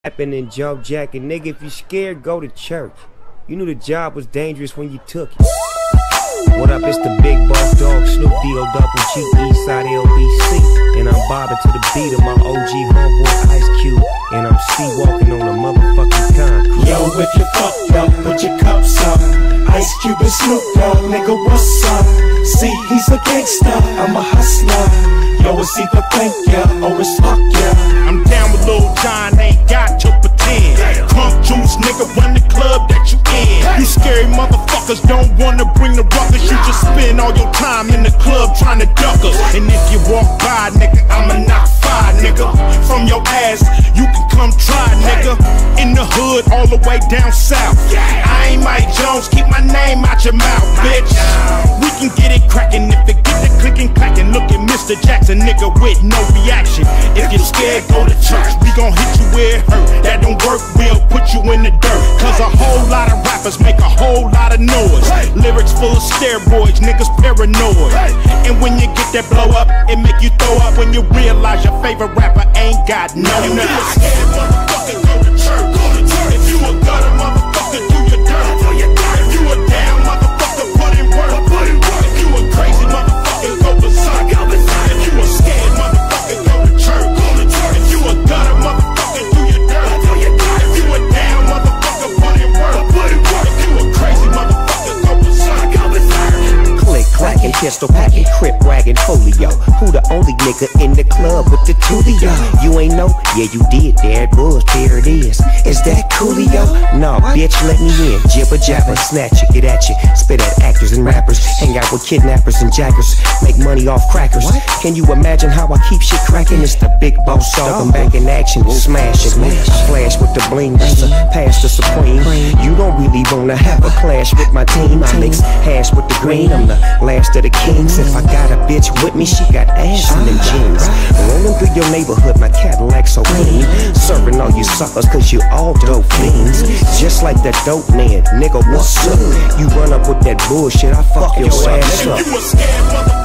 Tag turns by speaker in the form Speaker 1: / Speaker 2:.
Speaker 1: rapping and jump jacking. Nigga, if you scared, go to church. You knew the job was dangerous when you took it. What up, it's the big boss dog, Snoop D.O. Double G, Eastside LBC. And I'm bobbing to the beat of my OG homeboy Ice Cube. And I'm C-walking on the motherfucking concrete.
Speaker 2: Yo, if you fucked up, put your cups up. Ice Cube and Snoop Dogg, nigga, what's up? See, he's a gangster, I'm a hustler. Yo, it's either thank ya or it's fuck ya.
Speaker 3: I'm down with Lil Jon, ain't got to pretend. Crunk juice, nigga, run the club that you in. You scary motherfuckers don't wanna bring the ruckus. You just spend all your time in the club trying to duck us. And if you walk by, nigga, I'ma knock fire, nigga. From your ass, you can come try, nigga. In the hood, all the way down south. I ain't Mike Jones, keep my name out your mouth, bitch. We can get it crackin' if it get the clickin' clackin'. Look at Mr. Jackson, nigga, with no reaction. If you're scared, go to church. We gon' hit you where it hurt. That don't work, we'll put you in the dirt. Cause a whole lot of rappers make a whole lot of noise. Lyrics full of steroids, niggas paranoid. And when you get that blow up, it make you throw up when you realize your favorite rapper ain't got no nerve. If you a scared motherfucker, go to church. If you a gutter motherfucker, do your dirt. If you a down motherfucker, put in work. If you a crazy motherfucker, go berserk. If you a scared motherfucker, go to church. If you a gutter motherfucker, do your dirt. If you a down motherfucker, put in work. If you a crazy motherfucker, go berserk.
Speaker 1: Click, clacking, pistol packing, crip wagging, folio. Who the only nigga in the club with the Tulio? You ain't know? Yeah, you did. There it was. There it is. Is that Coolio? No, bitch, let me in. Jibber jabber, snatch it, get at you. Spit at actors and rappers. Hang out with kidnappers and jackers. Make money off crackers. Can you imagine how I keep shit cracking? It's the big boss dog. I'm back in action. Smash it. I flash with the bling. That's a pass the supreme. You don't really wanna have a clash with my team. I mix hash with the green. I'm the last of the kings. If I got a bitch with me, she got ass in them jeans. Rolling through your neighborhood, my Cadillac so clean. Serving all you suckers cause you all dope fiends. Just like that dope man, nigga, what's up? You run up with that bullshit, I fuck your ass up.
Speaker 3: You a scared motherfucker.